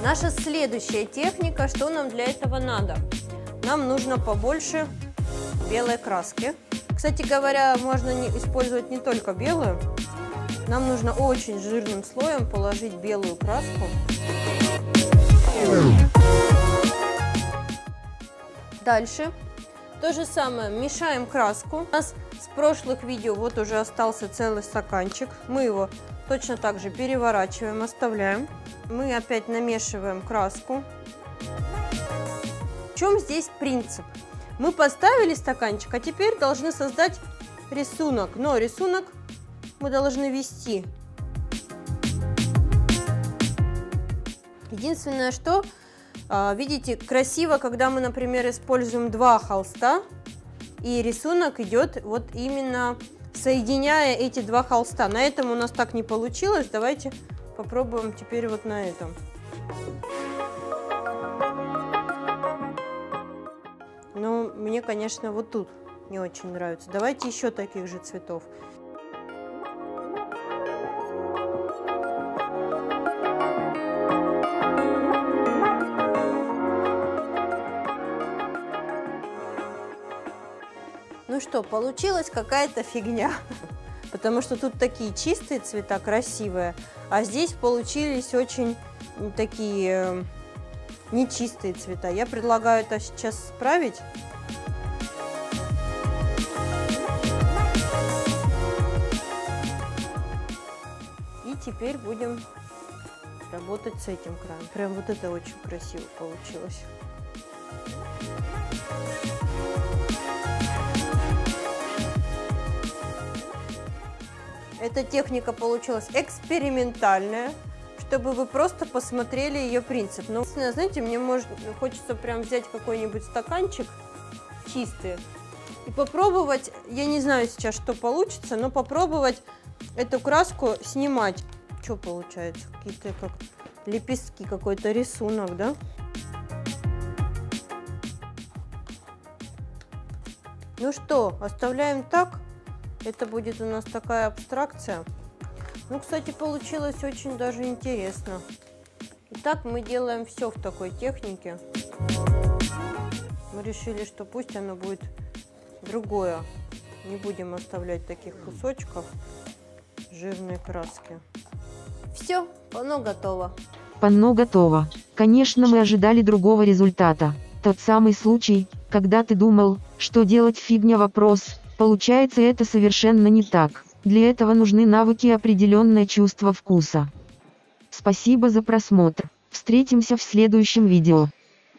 Наша следующая техника, что нам для этого надо? Нам нужно побольше белой краски. Кстати говоря, можно использовать не только белую. Нам нужно очень жирным слоем положить белую краску. Дальше то же самое, мешаем краску. У нас с прошлых видео вот уже остался целый стаканчик. Мы его точно так же переворачиваем, оставляем. Мы опять намешиваем краску. В чем здесь принцип? Мы поставили стаканчик, а теперь должны создать рисунок. Но рисунок мы должны вести. Единственное, что, видите, красиво, когда мы, например, используем два холста, и рисунок идет вот именно соединяя эти два холста. На этом у нас так не получилось. Давайте попробуем теперь вот на этом. Но мне, конечно, вот тут не очень нравится. Давайте еще таких же цветов. Ну что, получилась какая-то фигня, потому что тут такие чистые цвета, красивые, а здесь получились очень такие нечистые цвета. Я предлагаю это сейчас исправить. И теперь будем работать с этим краем. Прям вот это очень красиво получилось. Эта техника получилась экспериментальная, чтобы вы просто посмотрели ее принцип. Но, знаете, мне хочется прям взять какой-нибудь стаканчик чистый и попробовать, я не знаю сейчас, что получится, но попробовать эту краску снимать. Что получается? Какие-то как лепестки, какой-то рисунок, да? Ну что, оставляем так. Это будет у нас такая абстракция. Ну, кстати, получилось очень даже интересно. Итак, мы делаем все в такой технике. Мы решили, что пусть оно будет другое. Не будем оставлять таких кусочков жирной краски. Все, панно готово. Панно готово. Конечно, мы ожидали другого результата. Тот самый случай, когда ты думал, что делать фигня вопрос. Получается, это совершенно не так. Для этого нужны навыки и определенное чувство вкуса. Спасибо за просмотр. Встретимся в следующем видео.